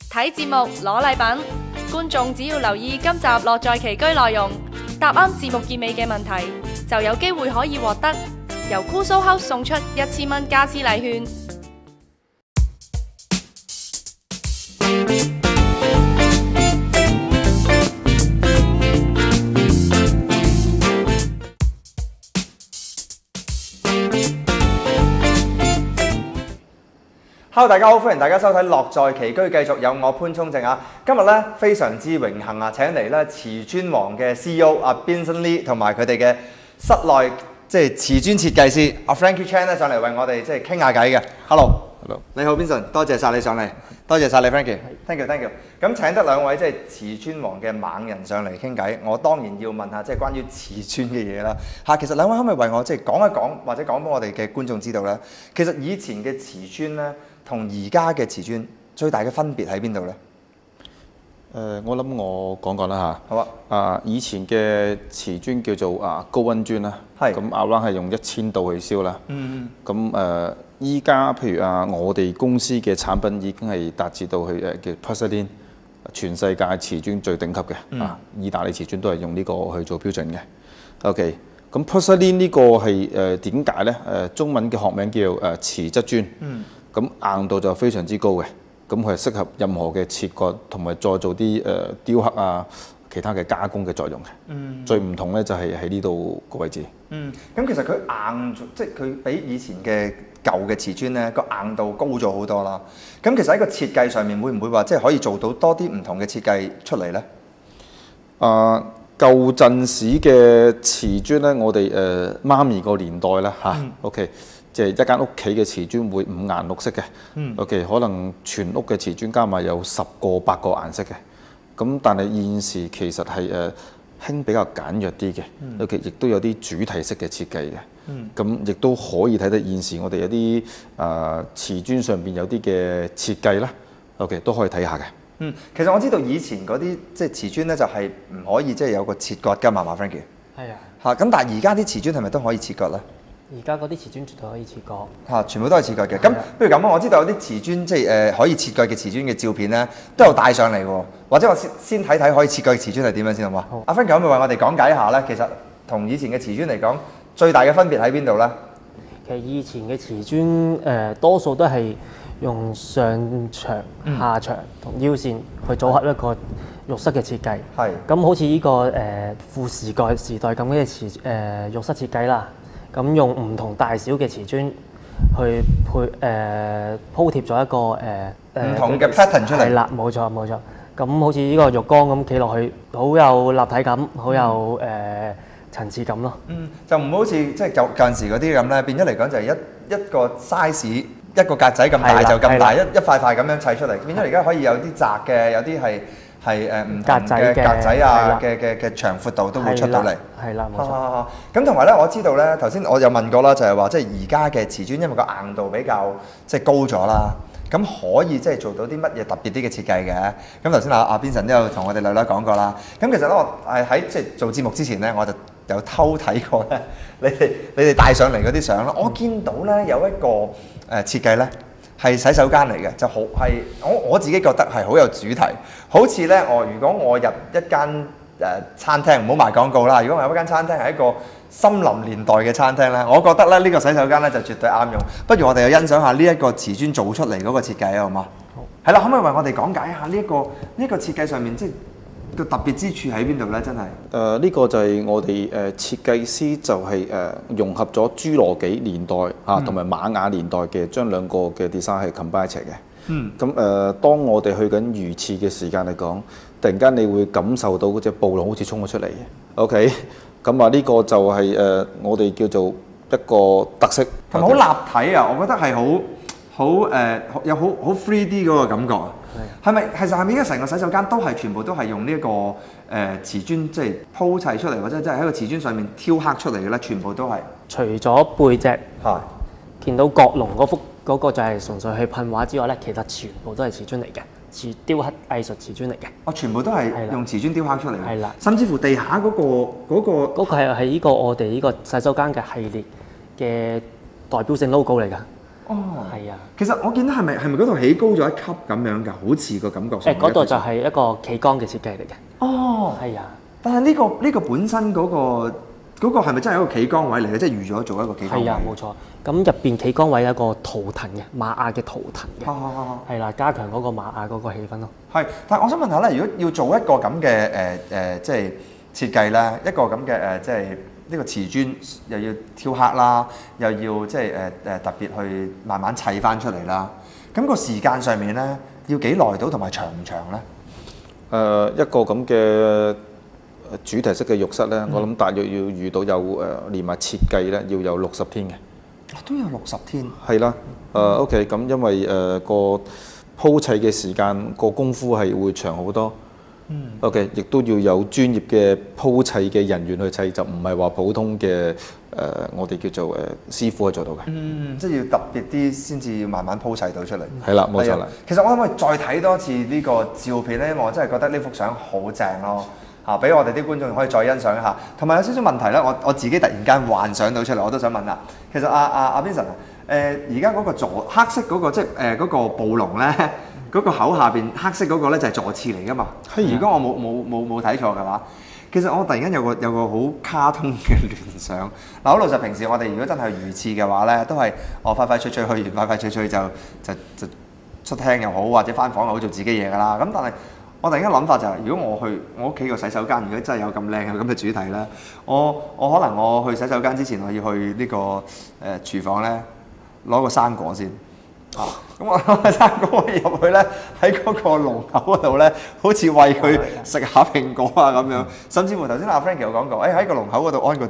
睇節目攞禮品，觀眾只要留意今集樂在其居內容，答啱節目結尾嘅問題，就有機會可以獲得由 Kuso House 送出1000蚊家私禮券。 Hello， 大家好，歡迎大家收睇《樂在其居》，繼續有我潘聰正啊！今日咧非常之榮幸啊，請嚟咧瓷磚王嘅 CEO 阿 Vincent Lee 同埋佢哋嘅室內瓷磚設計師阿 Frankie Chan 咧上嚟為我哋傾下偈嘅。Hello， 你好 Vincent， 多謝晒你上嚟，多謝晒你 Frankie，thank you。咁請得兩位瓷磚王嘅猛人上嚟傾偈，我當然要問下關於瓷磚嘅嘢啦。其實兩位可唔可以為我講一講，或者講俾我哋嘅觀眾知道咧？其實以前嘅瓷磚咧，同而家嘅瓷磚最大嘅分別喺邊度呢？ 我諗我講啦嚇。 好啊。 以前嘅瓷磚叫做高溫磚啦。係。咁around係用1000度去燒啦。咁依家譬如我哋公司嘅產品已經係達至到去叫 Porcelain， 全世界瓷磚最頂級嘅。意大利瓷磚都係用呢個去做標準嘅。OK。咁 Porcelain 呢個係點解呢？中文嘅學名叫瓷質磚。咁硬度就非常之高嘅，咁佢係適合任何嘅切割同埋再做啲雕刻啊，其他嘅加工嘅作用嘅。最唔同咧就係喺呢度個位置。 咁其實佢硬，佢比以前嘅舊嘅瓷磚咧個硬度高咗好多啦。咁其實喺個設計上面會唔會話可以做到多啲唔同嘅設計出嚟咧？ 舊陣時嘅瓷磚咧，我哋媽咪個年代啦OK。即係一間屋企嘅瓷磚會5顏6色嘅，OK， 可能全屋嘅瓷磚加埋有10個8個顏色嘅，咁但係現時其實係興比較簡約啲嘅，OK， 亦都有啲主題式嘅設計嘅，咁亦都可以睇到現時我哋有啲瓷磚上邊有啲嘅設計啦 ，OK， 都可以睇下嘅。 其實我知道以前嗰啲瓷磚咧就係唔可以有個切割㗎嘛，Frankie。係啊。咁但係而家啲瓷磚係咪都可以切割咧？ 而家嗰啲瓷磚絕對可以切割， 全部都係切割嘅。咁不如咁啊，我知道有啲瓷磚可以切割嘅瓷磚嘅照片咧，都有帶上嚟喎。或者我先睇睇可以切割嘅瓷磚係點樣先好嘛？阿 Frankie 可唔可以為我哋講解一下咧？其實同以前嘅瓷磚嚟講，最大嘅分別喺邊度咧？ 其實以前嘅瓷磚多數都係用上牆、下牆同腰線去組合一個浴室嘅設計。係。咁好似呢個富時代咁嘅浴室設計啦。咁用唔同大小嘅瓷磚去鋪貼咗一個唔同嘅 pattern 出嚟。係啦，冇錯。咁好似呢個浴缸咁企落去，好有立體感，好有層次感咯。 就唔好似舊陣時嗰啲咁咧，變咗嚟講就係一個 size 一個格仔咁大就咁大，一塊塊咁樣砌出嚟。變咗而家可以有啲窄嘅，有啲係唔同嘅格仔啊嘅長闊度都會出到嚟。 係啦，冇錯。 咁同埋咧，我知道咧，頭先我有問過啦，就係話而家嘅瓷磚因為個硬度比較高咗啦，咁可以做到啲乜嘢特別啲嘅設計嘅？咁頭先阿 Vincent 都有同我哋女講過啦。咁其實咧，我係喺做節目之前咧，我就有偷睇過咧，你哋帶上嚟嗰啲相啦，我見到咧有一個設計咧。係洗手間嚟嘅，就好係我自己覺得係好有主題，好似咧如果我入一間餐廳，唔好賣廣告啦。如果我入一間餐廳係一個森林年代嘅餐廳咧，我覺得咧呢個洗手間咧就絕對啱用。不如我哋又欣賞下呢一個瓷磚做出嚟嗰個設計啊，好嗎？好。係啦，可唔可以為我哋講解一下呢個設計上面個特別之處喺邊度咧？真係呢個就係我哋設計師就係融合咗侏羅紀年代同埋瑪雅年代嘅，將兩個嘅 design 係 combine 一齊嘅。咁當我哋去緊魚翅嘅時間嚟講，突然間你會感受到嗰隻暴龍好似衝咗出嚟嘅。OK， 咁呢個就係我哋叫做一個特色， 同埋好立體啊！我覺得係有好 3D 嗰個感覺啊！係咪其實係咪而家成個洗手間全部都係用呢一個瓷磚鋪砌出嚟，或者喺個瓷磚上面雕刻出嚟嘅咧？全部都係除咗背脊見到角龍嗰個就係純粹去噴畫之外咧，其實全部都係瓷磚嚟嘅，雕刻藝術瓷磚嚟嘅。 全部都係用瓷磚雕刻出嚟嘅。係啦，甚至乎地下嗰個係呢個我哋呢個洗手間嘅系列嘅代表性 logo 嚟㗎。 哦， 係啊。 其實我見到係咪嗰度起高咗一級咁樣㗎？好似個感覺上。 嗰度就係一個企缸嘅設計嚟嘅。 哦， 係啊。 但係呢個本身嗰個係咪真係一個企缸位嚟嘅？即係預咗做一個企缸位。 係啊，冇錯。咁入邊企缸位有一個圖騰嘅馬雅嘅圖騰嘅。係啦，加強嗰個馬雅嗰個氣氛咯。 係，但係我想問下咧，如果要做一個咁嘅即係設計咧，一個咁嘅即係呢個瓷磚又要雕刻啦，又要即係特別去慢慢砌翻出嚟啦。咁個時間上面咧，要幾耐到同埋長唔長咧？ 一個咁嘅主題式嘅浴室咧，我諗大約要遇到有連埋設計咧，要有60天嘅。 都有60天。 係啦，OK， 咁因為個鋪砌嘅時間個功夫係會長好多。OK， 亦都要有專業嘅鋪砌嘅人員去砌，就唔係話普通嘅我哋叫做師傅去做到嘅。 即係要特別啲先至要慢慢鋪砌到出嚟。 係啦，冇錯啦。 其實我可唔可以再睇多次呢個照片咧？因為我真係覺得呢幅相好正咯。俾我哋啲觀眾可以再欣賞一下，同埋有少少問題咧，我自己突然間幻想到出嚟，我都想問下。其實阿 Vincent 而家嗰個黑色嗰個即係嗰個暴龍咧，嗰個口下邊黑色嗰個咧就係座廁嚟噶嘛？如果我冇睇錯嘅話，其實我突然間有個好卡通嘅聯想。嗱，好老實，平時我哋如果真係如廁嘅話咧，都係快快脆脆去完，快快脆脆就出廳又好，或者翻房又好，做自己嘢噶啦。咁但係我突然間諗法就係，如果我去我屋企個洗手間，如果真係有咁靚嘅咁嘅主題咧，我可能我去洗手間之前，我要去呢個廚房咧攞個生果先。咁我攞個生果入去咧，喺嗰個龍口嗰度咧，好似餵佢食下蘋果啊咁樣。甚至乎頭先阿 Frankie 有講過，喺個龍口嗰度安個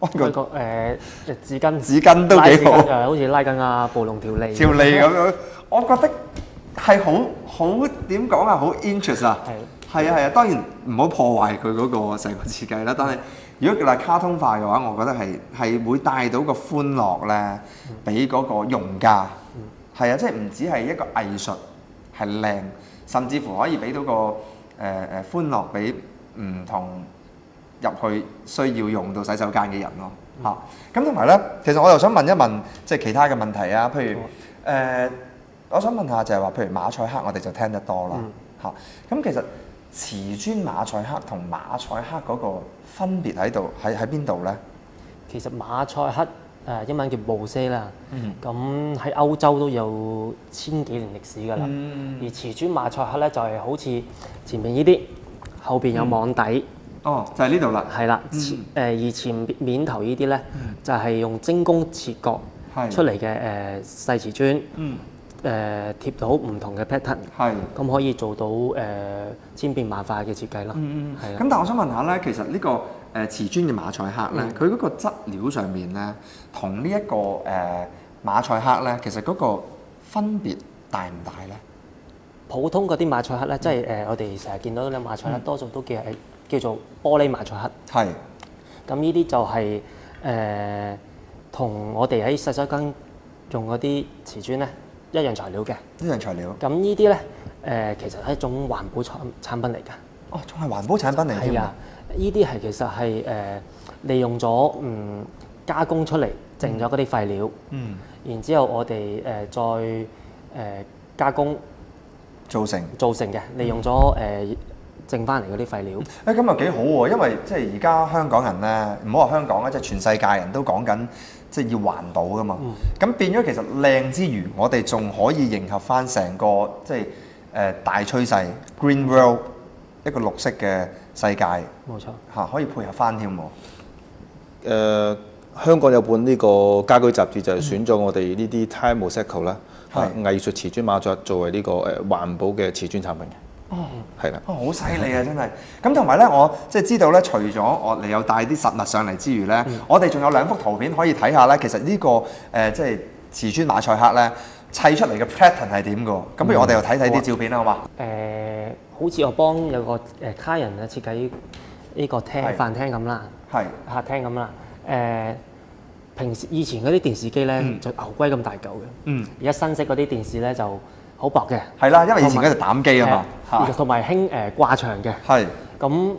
紙巾都幾好， 好似拉緊阿暴龍條脷咁樣。我覺得係好點講啊，好 interest 啊，係啊，當然唔好破壞佢嗰個成個設計啦。但係如果叫係卡通化嘅話，我覺得係會帶到個歡樂咧，俾嗰個用家。係啊，即係唔止係一個藝術係靚，甚至乎可以俾到個歡樂俾唔同入去需要用到洗手間嘅人咯。咁同埋咧，其實我又想問一問即係其他嘅問題啊，譬如我想問下就係話，譬如馬賽克我哋就聽得多啦。咁其實瓷磚馬賽克同馬賽克嗰個分別喺邊度咧？ 其實馬賽克英文叫Mosaic啦，咁喺歐洲都有1000幾年歷史㗎啦。而瓷磚馬賽克咧就係好似前面呢啲，後邊有網底。 哦，就係呢度啦。 係啦，而前面頭呢啲咧就係用精工切割出嚟嘅細瓷磚。貼到唔同嘅 pattern，咁可以做到千變萬化嘅設計咯。係啊。 咁但係我想問下咧，其實呢個瓷磚嘅馬賽克咧，佢嗰個質料上面咧，同呢一個馬賽克咧，其實嗰個分別大唔大咧？ 普通嗰啲馬賽克咧，即係我哋成日見到啲馬賽克，多數都叫做玻璃馬賽克。係。咁呢啲就係同我哋喺洗手間用嗰啲瓷磚咧一樣材料嘅。一樣材料。咁呢啲咧其實係一種環保產品嚟㗎。 哦，仲係環保產品嚟㗎。 係啊，呢啲係其實係利用咗加工出嚟，剩咗嗰啲廢料。然之後我哋再加工造成嘅，利用咗剩翻嚟嗰啲廢料。 咁又幾好喎，因為即係而家香港人咧，唔好話香港啦，即係全世界人都講緊即係要環保噶嘛。咁變咗其實靚之餘，我哋仲可以迎合翻成個即係大趨勢 Green World 一個綠色嘅世界。冇錯。嚇，可以配合翻添喎。 香港有本呢個家居雜誌就係選咗我哋呢啲 Thai Mosaic 啦，藝術瓷磚馬賽作為呢個環保嘅瓷磚產品嘅。哦，係啦。哦，好犀利啊，真係。咁同埋咧，我即係知道咧，除咗我哋有帶啲實物上嚟之餘咧，我哋仲有2幅圖片可以睇下咧。其實呢個即係瓷磚馬賽克咧砌出嚟嘅 pattern 係點㗎？咁不如我哋又睇睇啲照片啦，好嘛？ 好似我幫有個客人啊設計呢個飯廳咁啦，客廳咁啦。平時以前嗰啲電視機咧就牛龜咁大嚿嘅，而家新式嗰啲電視咧就好薄嘅。 係啦，因為以前嗰隻膽機啊嘛， 同埋興掛牆嘅。係。咁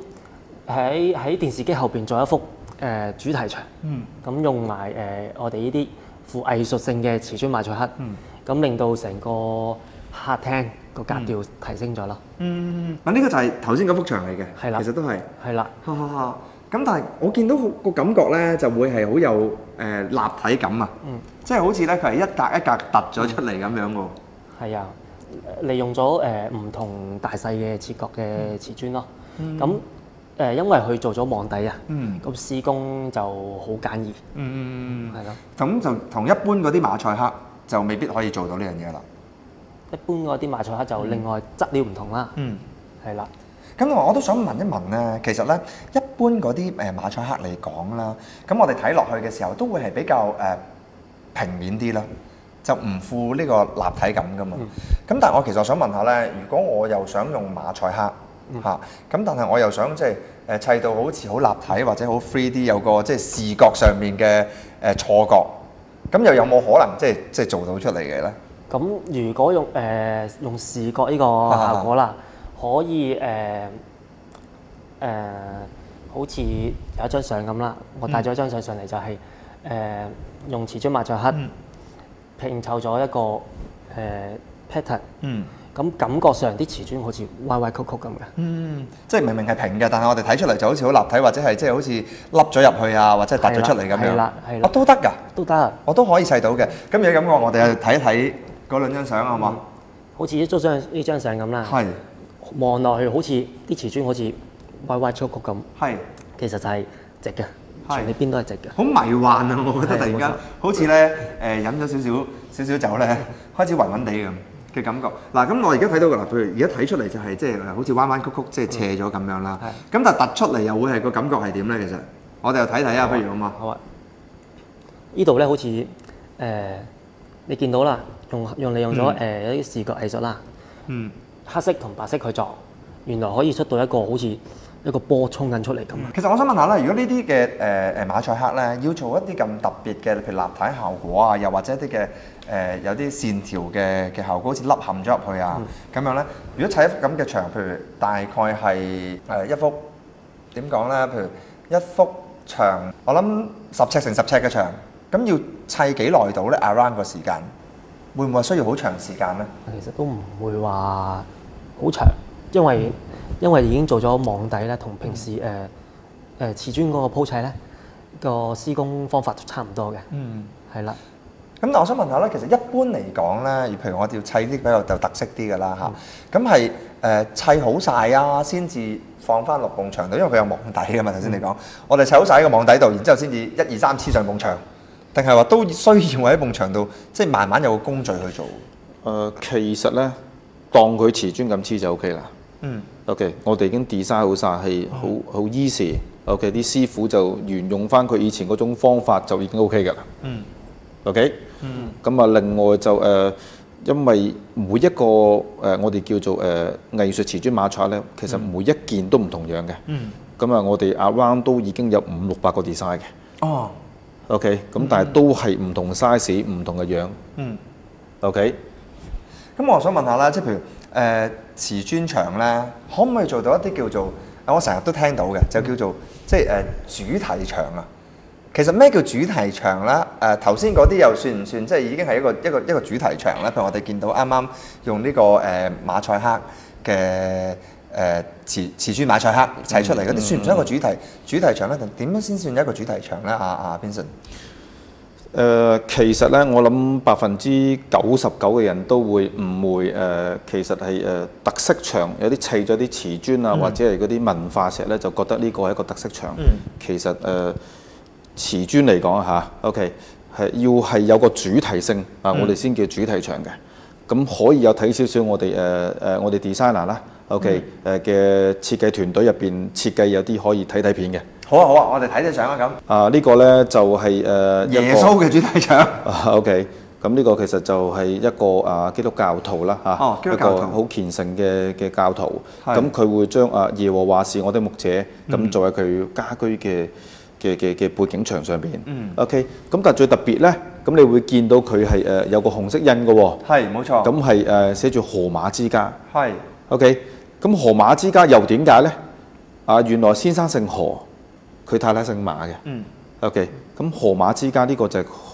喺電視機後邊做一幅主題牆，咁用埋我哋呢啲富藝術性嘅瓷磚馬賽克，咁令到成個客廳個格調提升咗咯。 嗱呢個就係頭先嗰幅牆嚟嘅， 係啦， 其實都係。 係啦。 咁但係我見到個感覺咧，就會係好有立體感啊！即係好似咧佢係一格一格突咗出嚟咁樣喎。係啊，利用咗唔同大細嘅切割嘅瓷磚咯。咁因為佢做咗網底啊，咁施工就好簡易。係咯。 咁就同一般嗰啲馬賽克就未必可以做到呢樣嘢啦。 一般嗰啲馬賽克就另外質料唔同啦。係啦。 咁我都想問一問咧，其實咧一般嗰啲馬賽克嚟講啦，咁我哋睇落去嘅時候都會係比較平面啲啦，就唔負呢個立體感噶嘛。咁但係我其實想問下咧，如果我又想用馬賽克嚇，咁但係我又想即係砌到好似好立體或者好 3D 有個即係視覺上面嘅錯覺，咁又有冇可能即係做到出嚟嘅咧？ 咁如果用視覺呢個效果啦。可以好似有一張相咁啦，我帶咗一張相上嚟就係用瓷磚馬賽克拼湊咗一個pattern。咁感覺上啲瓷磚好似歪歪曲曲咁嘅。 即係明明係平嘅，但係我哋睇出嚟就好似好立體，或者係即係好似凹咗入去啊，或者係凸咗出嚟咁樣。 係啦，係啦。 都得㗎。 都得。 我都可以砌到嘅。咁如果咁我哋睇一睇嗰兩張相好嘛？ 好似呢張相咁啦。係。望落去好似啲瓷磚好似歪歪曲曲咁，其實就係直嘅，全呢邊都係直嘅。好迷幻啊！我覺得突然間好似咧飲咗少少酒咧，開始暈暈地咁嘅感覺。嗱，咁我而家睇到㗎啦，譬如而家睇出嚟就係即係好似彎彎曲曲，即係斜咗咁樣啦。咁但係突出嚟又會係個感覺係點咧？其實我哋又睇睇啊，不如好嘛？ 好啊！呢度咧好似你見到啦，利用咗有啲視覺藝術啦。黑色同白色去撞，原來可以出到一個好似一個波衝緊出嚟咁。 其實我想問下啦，如果呢啲嘅馬賽克咧，要做一啲咁特別嘅，譬如立體效果啊，又或者一啲嘅有啲線條嘅效果，好似凹陷咗入去啊咁樣咧。如果砌一幅咁嘅牆，譬如大概係一幅點講咧？譬如一幅牆，我諗10尺乘10尺嘅牆，咁要砌幾耐到咧 ？around 個時間會唔會需要好長時間咧？ 其實都唔會話好長，因為已經做咗網底咧，同平時瓷磚嗰個鋪砌咧個施工方法都差唔多嘅。係啦。 咁但我想問下咧，其實一般嚟講咧，譬如我哋要砌啲比較有特色啲嘅啦嚇，咁係砌好晒啊，先至放翻落埲牆度，因為佢有網底㗎嘛。頭先你講，我哋砌好晒喺個網底度，然之後先至1、2、3黐上埲牆。定係話都需要喺埲牆度，即係慢慢有個工序去做。 其實咧，當佢瓷磚咁黐就 OK 啦。OK， 我哋已經 design 好晒，係好 easy。OK， 啲師傅就沿用翻佢以前嗰種方法就已經 OK 㗎啦。OK。咁啊，另外就因為每一個我哋叫做藝術瓷磚馬賽咧，其實每一件都唔同樣嘅。咁啊，我哋 around 都已經有500、600個 design 嘅。OK， 咁但係都係唔同 size、唔同嘅樣。OK。 咁我想問下啦，即係譬如瓷磚牆咧，可唔可以做到一啲叫做我成日都聽到嘅，就叫做即係主題牆啊？其實咩叫主題牆咧？頭先嗰啲又算唔算即係已經係一個主題牆咧？譬如我哋見到啱啱用呢個馬賽克嘅瓷磚馬賽克砌出嚟嗰啲，算唔算一個主題牆咧？點樣先算一個主題牆咧？Vincent。 其實咧，我諗99%嘅人都會誤會其實係特色牆，有啲砌咗啲瓷磚啊，或者係嗰啲文化石咧，就覺得呢個係一個特色牆。其實瓷磚嚟講嚇 ，OK 係係有個主題性啊，我哋先叫主題牆嘅。咁可以有睇少少我哋 designer 啦。OK，嘅設計團隊入邊設計有啲可以睇片嘅。 好啊，我哋睇啲相啊咁。 呢個咧就係耶穌嘅主題牆。 OK，咁呢個其實就係一個基督教徒啦嚇， 基督教徒一個好虔誠嘅教徒。咁佢會將耶和華是我的牧者咁作為佢家居嘅背景牆上邊。OK，咁但係最特別咧，咁你會見到佢係有個紅色印嘅喎。 係，冇錯。 咁係寫住荷馬之家。 係。 OK，咁荷馬之家又點解咧？原來先生姓何，佢太太姓馬嘅。OK，咁荷馬之家呢個就係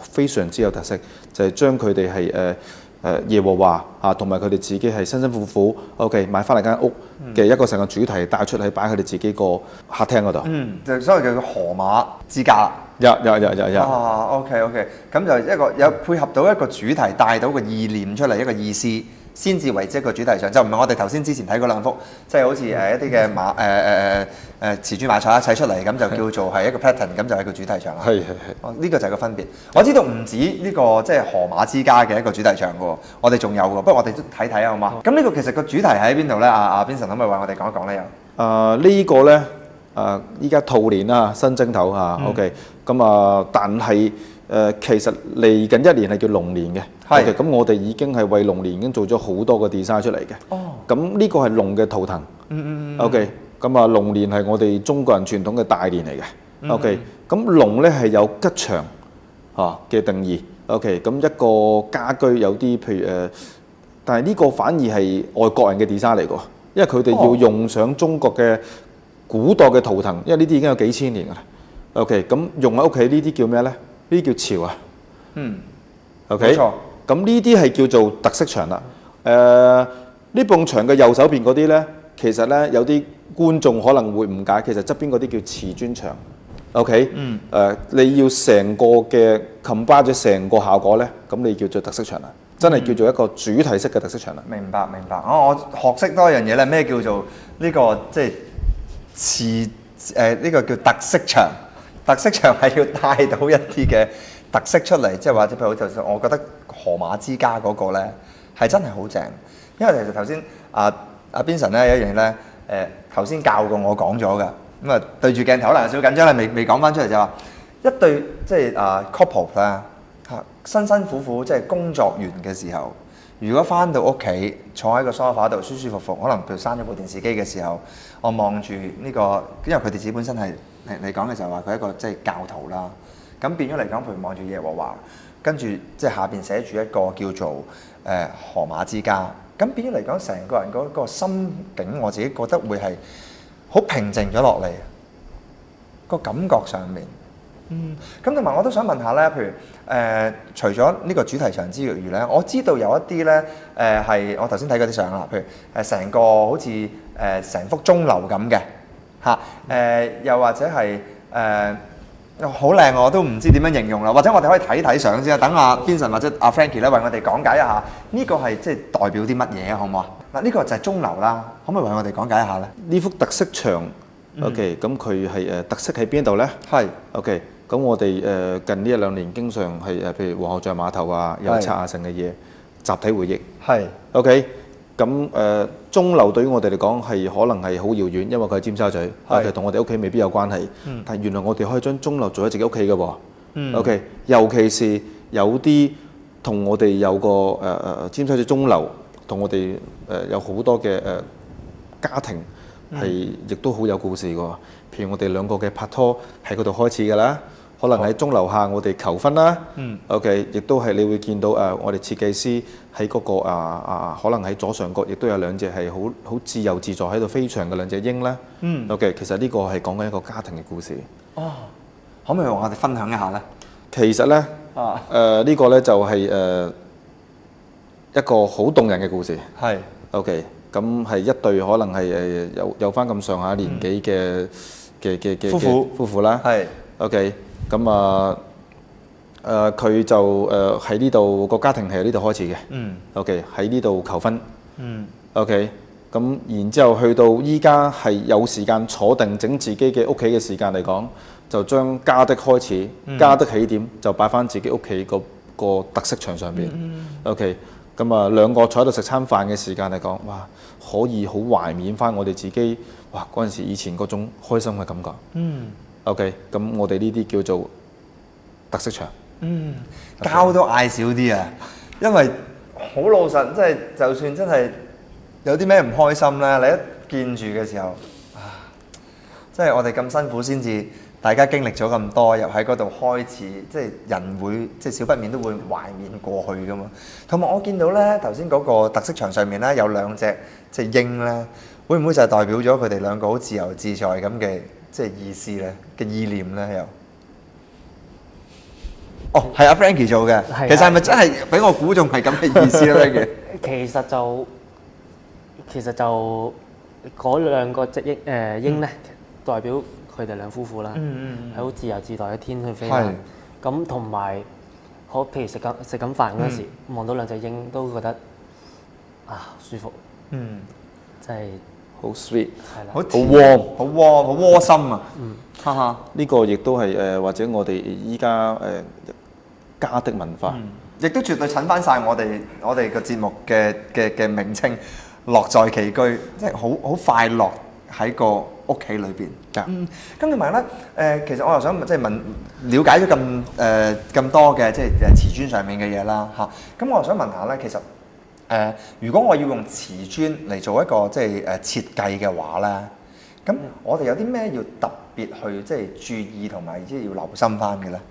非常之有特色，就係將佢哋係耶和華同埋佢哋自己係辛辛苦苦 OK 買翻嚟間屋嘅一個成個主題帶出嚟擺佢哋自己個客廳嗰度。 就所謂叫做河馬之家。 有。 OK，咁就一個有配合到一個主題，帶到個意念出嚟，一個意思，先至為之一個主題場，就唔係我哋頭先之前睇嗰兩幅，即係好似一啲嘅瓷磚馬賽一砌出嚟，咁就叫做係一個 pattern，咁就係個主題場啦。 係。 呢個就係個分別。我知道唔止呢個即係河馬之家嘅一個主題場嘅喎，我哋仲有嘅，不過我哋都睇睇啊，好嘛？咁呢個其實個主題喺邊度咧？阿 Vincent 可唔可以為我哋講一講咧？ 呢個咧依家兔年啦，新正頭OK，咁但係其實嚟緊一年係叫龍年嘅。OK，咁我哋已經係為龍年已經做咗好多個 design 出嚟嘅。咁呢個係龍嘅圖騰。OK，咁龍年係我哋中國人傳統嘅大年嚟嘅。OK，咁龍咧係有吉祥嘅定義。OK，咁一個家居有啲譬如但係呢個反而係外國人嘅 design 嚟㗎，因為佢哋要用上中國嘅古代嘅圖騰，因為呢啲已經有幾千年㗎啦。OK，咁用喺屋企呢啲叫咩咧？呢啲叫潮啊。OK，冇錯。咁呢啲係叫做特色牆啦。呢埲牆嘅右手邊嗰啲咧，其實咧有啲觀眾可能會誤解，其實側邊嗰啲叫瓷磚牆。OK，你要成個嘅 combine 咗成個效果咧，咁你叫做特色牆啦，真係叫做一個主題式嘅特色牆啦。 明白。我學識多一樣嘢咧，咩叫做呢個即係呢個叫特色牆。特色牆係要帶到一啲嘅特色出嚟，即係話譬如好似我覺得河馬之家嗰個咧係真係好正，因為其實頭先阿 Vincent 咧有一樣嘢咧頭先教過我講咗㗎，咁啊對住鏡頭可能有少少緊張啦，未講翻出嚟就話一對即係couple 啦辛辛苦苦即係工作完嘅時候，如果翻到屋企坐喺個 sofa 度舒舒服服，可能譬如閂咗部電視機嘅時候，我望住呢個，因為佢哋自己本身係你講嘅時候話佢係一個即係教徒啦，咁變咗嚟講，譬如望住耶和華，跟住即係下邊寫住一個叫做河馬之家，咁變咗嚟講，成個人嗰個心境，我自己覺得會係好平靜咗落嚟，個感覺上面。咁同埋我都想問下咧，譬如除咗呢個主題牆之餘咧，我知道有一啲咧係我頭先睇嗰啲相啦，譬如成個好似成幅鐘樓咁嘅又或者係好靚，我都唔知點樣形容啦。或者我哋可以睇睇相先啊，等阿 Vincent 或者阿 Frankie 咧為我哋講解一下呢個係即係代表啲乜嘢啊？好唔好啊？嗱，呢個就係鐘樓啦，可唔可以為我哋講解一下咧？ 呢幅特色牆，OK，咁佢係特色喺邊度咧？ 係 OK。咁我哋近呢一兩年經常係譬如皇后像碼頭郵冊成嘅嘢，集體回憶。 係 OK，咁鐘樓對於我哋嚟講係可能係好遙遠，因為佢喺尖沙咀，其實同我哋屋企未必有關係。但係原來我哋可以將鐘樓做喺自己屋企嘅喎。OK，尤其是有啲同我哋有個尖沙咀鐘樓，同我哋有好多嘅家庭係亦都好有故事嘅喎。譬如我哋兩個嘅拍拖喺嗰度開始㗎啦。可能喺鐘樓下我哋求婚啦，OK， 亦都係你會見到我哋設計師喺嗰個可能喺左上角亦都有兩隻係好自由自在喺度飛翔嘅兩隻鷹啦，OK， 其實呢個係講緊一個家庭嘅故事。 可唔可以同我哋分享一下咧？ 其實咧，呢個咧就係一個好動人嘅故事。 係 OK， 咁係一對可能係有翻咁上下年紀嘅夫婦啦。係 OK。咁佢就喺呢度個家庭係喺呢度開始嘅。OK， 喺呢度求婚。OK， 咁然之後去到依家係有時間坐定整自己嘅屋企嘅時間嚟講，就將家的開始、家的起點就擺翻自己屋企個特色牆上邊。OK， 咁兩個坐喺度食餐飯嘅時間嚟講，哇，可以好懷緬翻我哋自己哇嗰陣時以前嗰種開心嘅感覺。OK， 咁我哋呢啲叫做特色牆。 膠都嗌少啲啊，因為好老實，即係就算真係有啲咩唔開心咧，你一見住嘅時候，即係我哋咁辛苦先至，大家經歷咗咁多，又喺嗰度開始，即係人會即係少不免都會懷緬過去噶嘛。同埋我見到咧頭先嗰個特色牆上面咧有兩隻即係鷹咧，會唔會就係代表咗佢哋兩個好自由自在咁嘅？即係意思咧嘅意念咧又哦，係阿 Frankie 做嘅。其實係咪真係俾我估中係咁嘅意思咧？Frankie 其實就嗰兩個隻鷹咧，代表佢哋兩夫婦啦，係好自由自在喺天去飛啦。咁同埋譬如食緊飯嗰陣時，望到兩隻鷹都覺得舒服。真係好 sweet， 係啦， 好 warm， 好 warm， 好窩心啊！哈哈， 呢個亦都係或者我哋依家家的文化， 亦都絕對襯翻晒我哋個節目嘅名稱樂在其居，即係好快樂喺個屋企裏邊。咁同埋咧其實我又想即係了解咗咁多嘅即係瓷磚上面嘅嘢啦嚇。咁我又想問下咧，其實如果我要用瓷磚嚟做一個即係設計嘅話咧，咁我哋有啲咩要特別去即係注意同埋即係要留心翻嘅咧？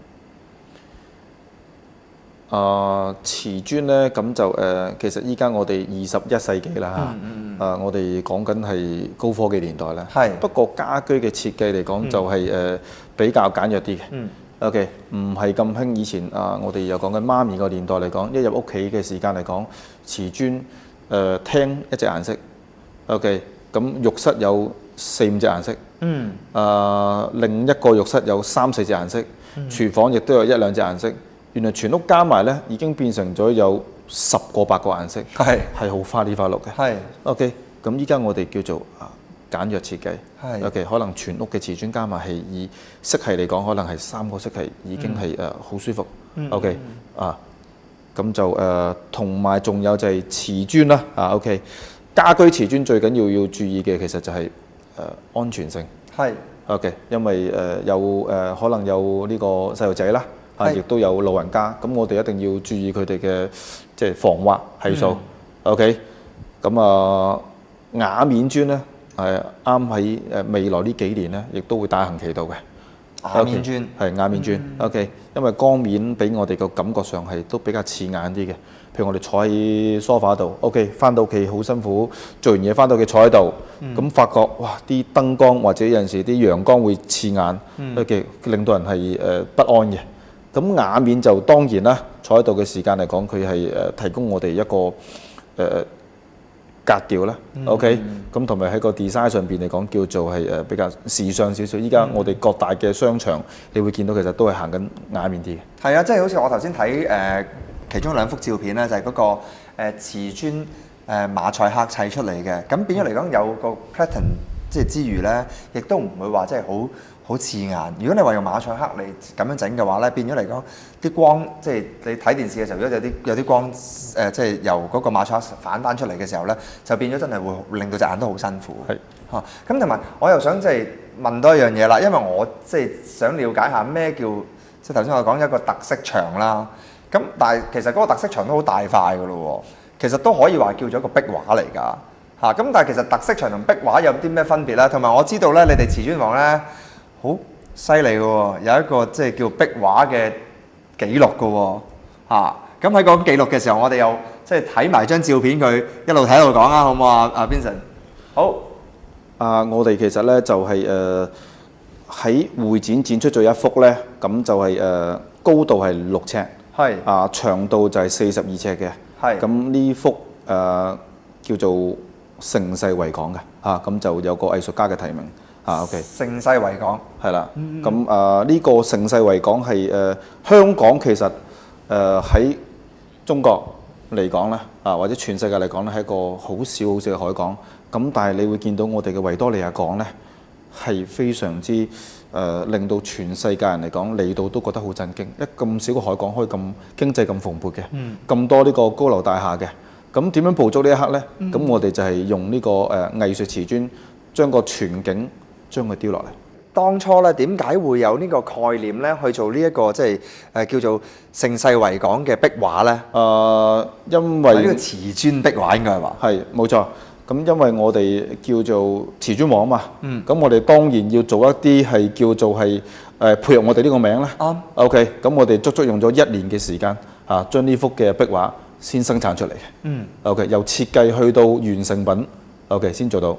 瓷磚咧咁就其實依家我哋21世紀啦嚇，我哋講緊係高科技年代啦。係。不過家居嘅設計嚟講就係比較簡約啲嘅。OK， 唔係咁興以前我哋又講緊媽咪個年代嚟講，一入屋企嘅時間嚟講，瓷磚廳一隻顏色。OK， 咁浴室有4、5隻顏色。另一個浴室有3、4隻顏色。廚房亦都有1、2隻顏色。原來全屋加埋咧，已經變成咗有10個8個顏色，係好花里花碌嘅。係 OK， 咁依家我哋叫做簡約設計。係 OK， 可能全屋嘅瓷磚加埋係以色系嚟講，可能係3個色系已經係好舒服。OK 咁就同埋仲有就係瓷磚啦。OK， 家居瓷磚最緊要注意嘅其實就係安全性。係 OK， 因為可能有呢個細路仔啦。亦都有老人家，咁我哋一定要注意佢哋嘅即係防滑係數。OK， 咁瓦面磚咧係啱喺未來呢幾年咧，亦都會大行其道嘅。瓦面磚係瓦面磚。OK， 因為光面俾我哋個感覺上係都比較刺眼啲嘅。譬如我哋坐喺梳化度 ，OK， 翻到屋企好辛苦，做完嘢翻到屋企坐喺度，咁發覺哇啲燈光或者有陣時啲陽光會刺眼，OK， 令到人係不安嘅。咁瓦面就當然啦，坐喺度嘅時間嚟講，佢係提供我哋一個格調啦。OK， 咁同埋喺個 design 上邊嚟講，叫做係比較時尚少少。依家我哋各大嘅商場，你會見到其實都係行緊瓦面啲嘅。係啊，即係好似我頭先睇其中2幅照片咧，就係嗰個瓷磚馬賽克砌出嚟嘅。咁變咗嚟講有個 pattern 即係之餘咧，亦都唔會話即係好刺眼。如果你話用馬賽克嚟咁樣整嘅話咧，變咗嚟講啲光，即係你睇電視嘅時候，如果有啲光即係由嗰個馬賽克反翻出嚟嘅時候咧，就變咗真係會令到隻眼都好辛苦。係嚇。咁同埋我又想即係問多一樣嘢啦，因為我即係想了解下咩叫即係頭先我講一個特色牆啦。咁但係其實嗰個特色牆都好大塊㗎咯喎，其實都可以話叫做一個壁畫嚟㗎嚇。咁但係其實特色牆同壁畫有啲咩分別咧？同埋我知道咧，你哋瓷磚王咧好犀利嘅喎，有一個即係叫壁畫嘅記錄嘅喎嚇。咁喺講記錄嘅時候，我哋又即係睇埋張照片佢一路睇一路講啊，好唔好啊？阿 Vincent， 好。我哋其實咧就係喺會展展出咗一幅咧，咁就係高度係6尺，係長度就係42尺嘅，係。咁呢幅叫做盛世維港嘅嚇，咁就有個藝術家嘅提名。OK， 盛世維港係啦，咁呢個盛世維港係香港其實喺中國嚟講咧或者全世界嚟講咧係一個好少嘅海港，咁但係你會見到我哋嘅維多利亞港咧係非常之令到全世界人嚟講嚟到都覺得好震驚，一咁少個海港可以咁經濟咁蓬勃嘅，咁多呢個高樓大廈嘅，咁點樣捕捉呢一刻咧？咁我哋就係用呢個藝術瓷磚將個全景將佢雕落嚟。當初咧點解會有呢個概念咧去做呢一個即係叫做盛世維港嘅壁畫咧？因為呢個瓷磚壁畫應該係話係冇錯。咁因為我哋叫做瓷磚王啊嘛，咁我哋當然要做一啲係叫做係配合我哋呢個名啦。啱。OK， 咁我哋足足用咗1年嘅時間將呢幅嘅壁畫先生產出嚟嘅。OK， 由設計去到完成品 OK 先做到。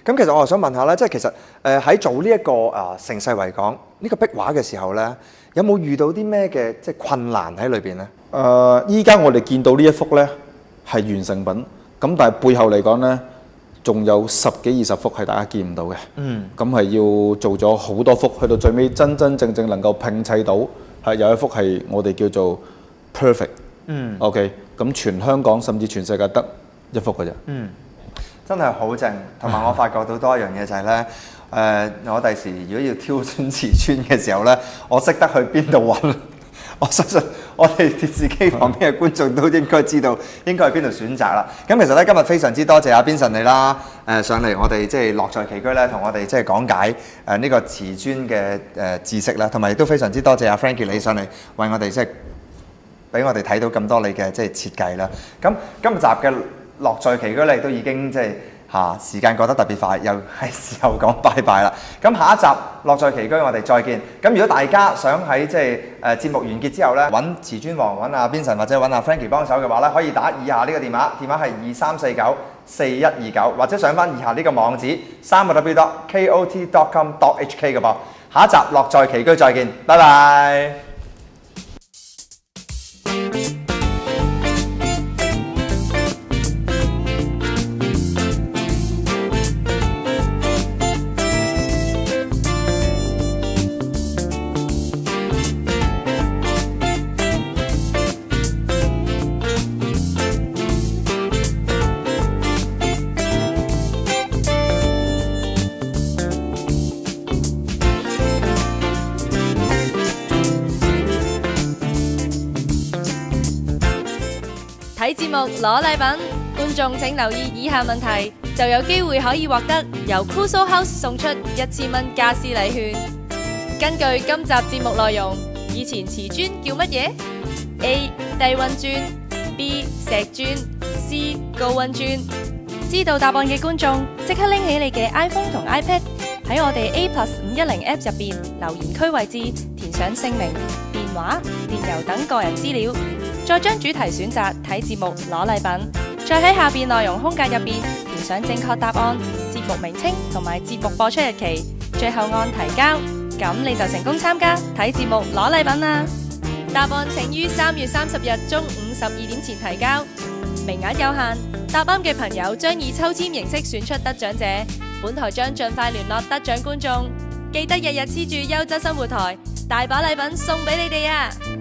咁其實我又想問下咧，即係其實喺做呢一個盛世維港呢個壁畫嘅時候咧，有冇遇到啲咩嘅即係困難喺裏邊咧？ 依家我哋見到呢一幅咧係完成品，咁但係背後嚟講咧，仲有10幾20幅係大家見唔到嘅。咁係要做咗好多幅，去到最尾真真正正能夠拼砌到係有一幅係我哋叫做 perfect。OK， 咁全香港甚至全世界得一幅嘅啫。 真係好正，同埋我發覺到多一樣嘢就係咧，我第時如果要挑選瓷磚嘅時候咧，我識得去邊度揾。我相信我哋電視機旁邊嘅觀眾都應該知道應該去邊度選擇啦。咁其實咧今日非常之多謝阿 Vincent 你啦，上嚟我哋即係樂在其居咧，同我哋即係講解呢個瓷磚嘅知識啦，同埋亦都非常之多謝阿 Frankie 你上嚟為我哋即係俾我哋睇到咁多你嘅即係設計啦。咁今集嘅樂在其居咧，亦都已經即係時間過得特別快，又係時候講拜拜啦。咁下一集樂在其居，我哋再見。咁如果大家想喺即係節目完結之後咧，揾瓷磚王、揾阿 Vincent 或者揾阿 Frankie 幫手嘅話咧，可以打以下呢個電話係23494129，或者上翻以下呢個網址www.kot.com.hk 嘅噃。下一集樂在其居再見，拜拜。 睇節目攞禮品，觀眾請留意以下問題，就有機會可以獲得由 Kuso House 送出1000蚊家私禮券。根據今集節目內容，以前瓷磚叫乜嘢 ？A. 低溫磚 B. 石磚 C. 高溫磚。知道答案嘅觀眾，即刻拎起你嘅 iPhone 同 iPad， 喺我哋 A+510 App 入邊留言區位置填上姓名、電話、電郵等個人資料，再將主題選擇睇節目攞禮品，再喺下邊內容空格入邊填上正確答案、節目名稱同埋節目播出日期，最後按提交，咁你就成功參加睇節目攞禮品啦！答案請於3月30日中午12點前提交，名額有限，答啱嘅朋友將以抽籤形式選出得獎者，本台將盡快聯絡得獎觀眾，記得日日黐住優質生活台，大把禮品送俾你哋啊！